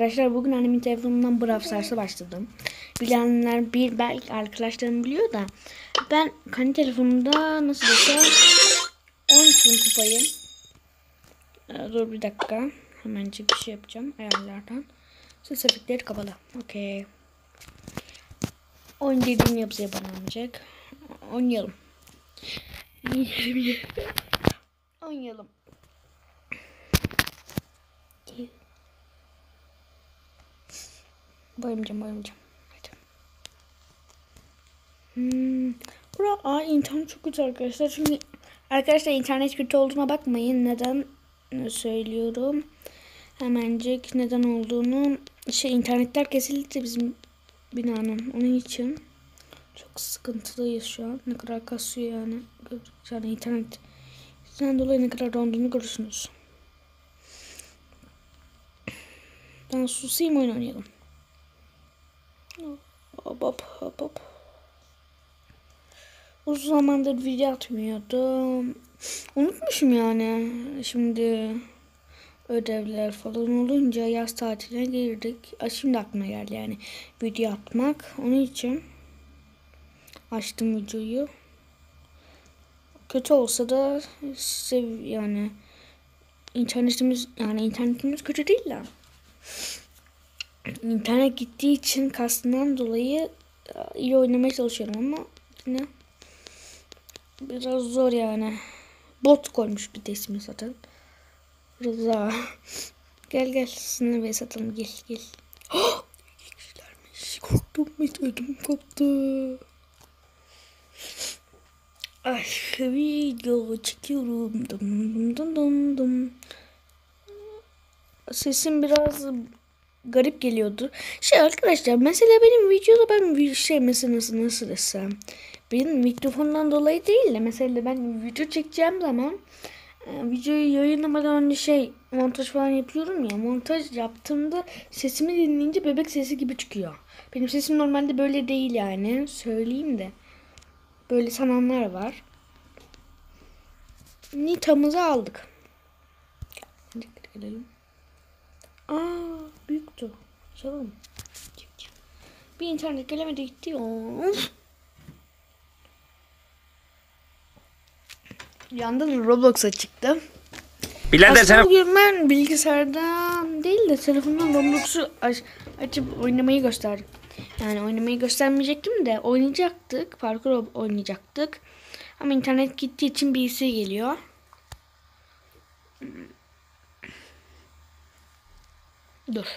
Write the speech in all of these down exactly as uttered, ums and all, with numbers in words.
Arkadaşlar bugün annemin telefonundan Brawl Stars'a başladım. Bilenler bir belki arkadaşlarım biliyor da ben kendi telefonumda nasıl desem on üç bin kupayım. Ee, dur bir dakika. Hemencik bir şey yapacağım ayarlardan. Ses efektleri kapalı. Okey. on dediğim yapıya banlanacak. Oynayalım. Oynayalım. Boyamayacağım boyamayacağım. Hadi. Hmm. Bura, aa, internet çok kötü arkadaşlar. Çünkü arkadaşlar internet kötü olduğuna bakmayın. Neden söylüyorum? Hemencik neden olduğunu. Şey internetler kesildi bizim binanın. Onun için çok sıkıntılıyız şu an. Ne kadar kasıyor yani. Yani internet. Sizden dolayı ne kadar donduğunu görürsünüz. Ben susayım, oyun oynayalım. Hop hop hop hop. Uzun zamandır video atmıyordum. Unutmuşum yani. Şimdi ödevler falan olunca yaz tatiline girdik. Şimdi aklıma geldi yani video atmak. Onun için açtım videoyu. Kötü olsa da sev yani internetimiz yani internetimiz kötü değil de. İnternet gittiği için kastından dolayı iyi oynamaya çalışıyorum ama yine biraz zor yani. Bot koymuş bir de ismi zaten. Rıza. Gel gel sınır ve satalım gel gel. Kişilermiş. Korktum hiç ödüm koptu. Ay video çekiyorum. Dum dum dum dum. Sesim biraz garip geliyordu. Şey arkadaşlar mesela benim videoda ben bir şey mesela nasıl, nasıl desem. Benim mikrofondan dolayı değil de mesela ben video çekeceğim zaman e, videoyu yayınlamadan önce şey montaj falan yapıyorum ya. Montaj yaptığımda sesimi dinleyince bebek sesi gibi çıkıyor. Benim sesim normalde böyle değil yani. Söyleyeyim de. Böyle sananlar var. Nita'mızı aldık. Hadi gelelim. Aa büyüktü. Çalalım. Bir internet gelemedi gitti. Of. Yandan Roblox'a çıktı. Birader Aslında sana bugün ben bilgisayardan değil de telefondan Roblox'u aç, açıp oynamayı gösterdim. Yani oynamayı göstermeyecektim de oynayacaktık. Parkur oynayacaktık. Ama internet gittiği için birisi geliyor. Dur.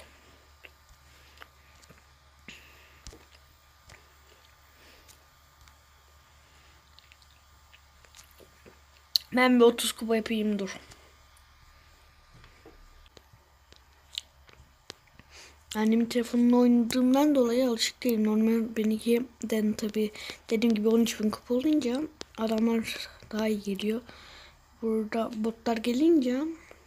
Ben bir otuz kupa yapayım dur. Annemin telefonunu oynadığımdan dolayı alışık değilim. Normal benimkiden tabi dediğim gibi on üç bin kupa olunca adamlar daha iyi geliyor. Burada botlar gelince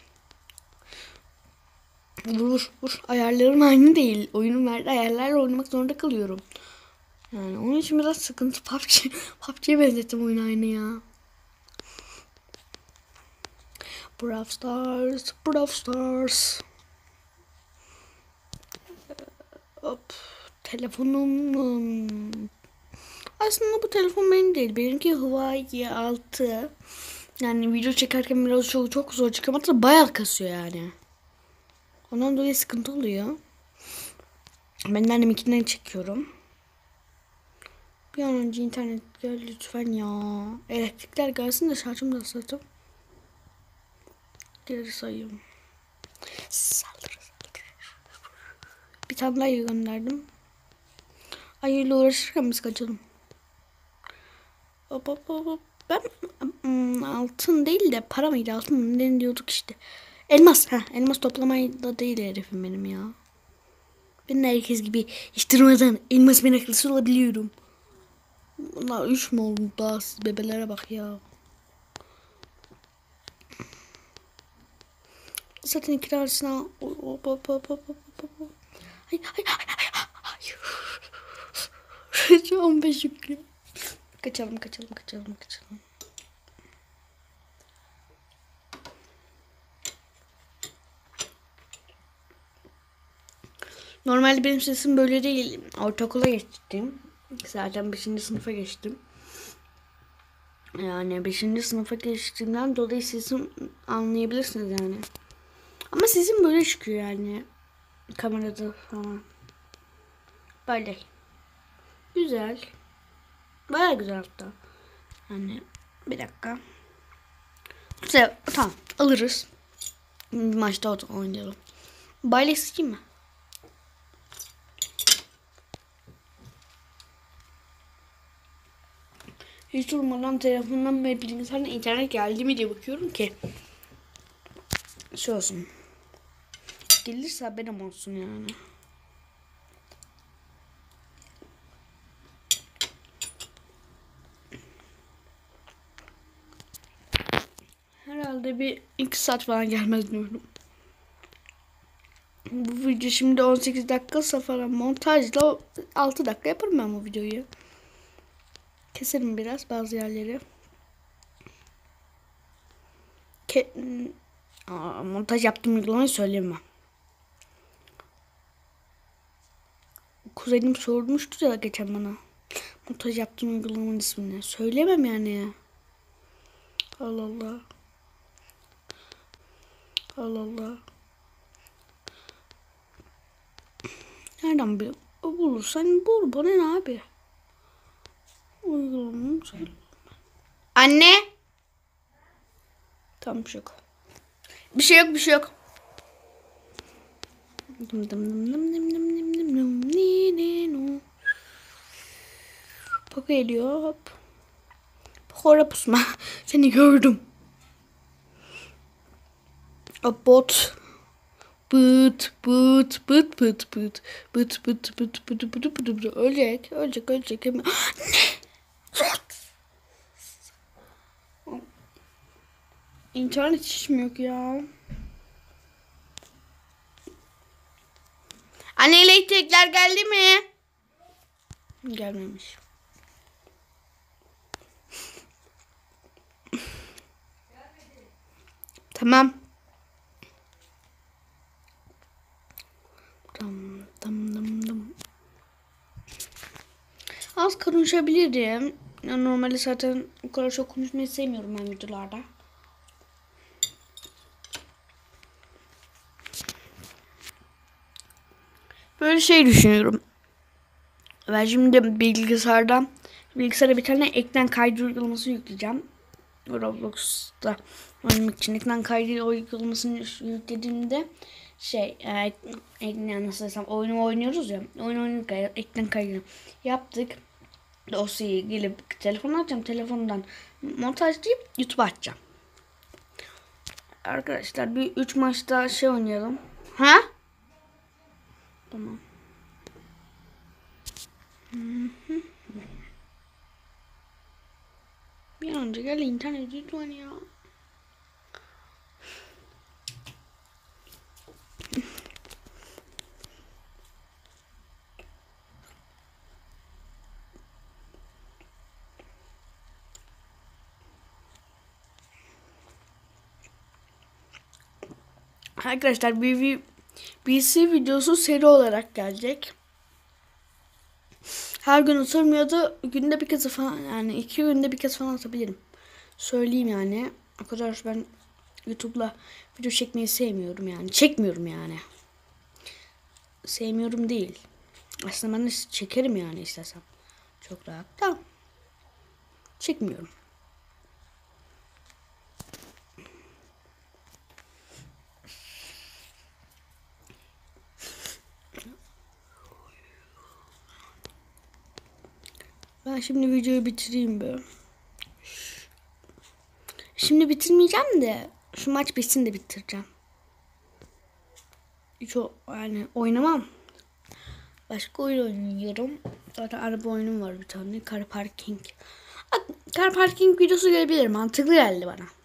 vur vur ayarlarım aynı değil. Oyunun verdiği ayarlarla oynamak zorunda kalıyorum. Yani onun için biraz sıkıntı. P U B G, P U B G'ye benzettim oyun aynı ya. Brawl Stars, Brawl Stars. Hop. Telefonum. Aslında bu telefon benim değil. Benimki Huawei altı. Yani video çekerken biraz çok, çok zor çıkıyor. Hatta bayağı kasıyor yani. Ondan dolayı sıkıntı oluyor. Ben de anneminkinden çekiyorum. Bir an önce internet gel lütfen ya. Elektrikler gelsin de şarjımı da satım. Geri sayıyorum. Saldır saldır. Bir tane daha gönderdim. Ayıyla uğraşırken biz kaçalım. Hop hop hop. Ben ım, altın değil de para mıydı altın mı ne diyorduk işte. Elmas ha elmas toplamayı da değil herifim benim ya. Ben de herkes gibi hiç durmadan elmas meraklısı olabiliyorum. Bunlar üç mü oldu daha siz bebelere bak ya. Zaten iki tanesine hop hop hop hop hop hop. Hay hay hay hay hay. on beş yüklü. Kaçalım kaçalım kaçalım kaçalım. Normalde benim sesim böyle değil. Ortaokula geçtim. Zaten beşinci sınıfa geçtim. Yani beşinci sınıfa geçtiğimden dolayı sesim anlayabilirsiniz yani. Ama sesim böyle çıkıyor yani. Kamerada falan. Böyle. Güzel. Baya güzel hatta. Yani bir dakika. Güzel. Tamam. Alırız. Bir maçta oynayalım. Bayle sikeyim mi? Hiç durmadan telefondan ve bilgisayardan internet geldi mi diye bakıyorum ki. Şey olsun. Gelirse haberim olsun yani. Herhalde bir iki saat falan gelmez diyorum. Bu video şimdi on sekiz dakika falan, montajla altı dakika yaparım ben bu videoyu. Keserim biraz bazı yerleri. Ke Aa, montaj yaptığım uygulamayı söyleyemem. Kuzenim sormuştu ya geçen bana. Montaj yaptığım uygulamanın ismini. Söylemem yani ya. Allah Allah. Allah Allah. Nereden bir bulursan bul. Bana ne abi? Uygulamanı söyle. Anne. Tamam, bir şey yok. Bir şey yok, bir şey yok. Dım dım dım dım dım dım dım dım dım ni ni no. Poco geliyor, hop. Poco'ra pusma. Seni gördüm. Hop bot. Bıt bıt bıt bıt bıt bıt bıt bıt bıt bıt bıt bıt. Ölecek, ölecek, ölecek. Ne? İnternet hiç mi yok ya? Anne, elektrikler geldi mi? Gelmemiş. Tamam. Tamam, tamam, tamam. Az konuşabilirim. Yani normalde zaten o kadar çok konuşmayı sevmiyorum ben videolarda. Böyle şey düşünüyorum. Ben şimdi bilgisayardan bilgisayara bir tane ekran kaydı uygulaması yükleyeceğim. Roblox'ta oynamak için ekran kaydı uygulamasını yüklediğimde şey e, yani nasıl desem oyunu oynuyoruz ya, oyun oynarken ekran kaydı yaptık. Dosyayı gelip telefona atacağım, telefondan montajlayıp YouTube'a atacağım. Arkadaşlar bir üç maçta şey oynayalım. Ha? Tamam. Bir an önce gel internet lütfen ya. Arkadaşlar bir B C videosu seri olarak gelecek. Her gün atılmıyordu. Günde bir kez falan, yani iki günde bir kez falan atabilirim. Söyleyeyim yani. O kadar ben YouTube'la video çekmeyi sevmiyorum yani. Çekmiyorum yani. Sevmiyorum değil. Aslında ben de çekerim yani istesem. Çok rahat. Tamam. Çekmiyorum. Ben şimdi videoyu bitireyim böyle. Şimdi bitirmeyeceğim de şu maç bitsin de bitireceğim. Hiç o, yani oynamam. Başka oyun oynuyorum. Zaten araba oyunum var bir tane. Car Parking. Car Parking videosu gelebilir. Mantıklı geldi bana.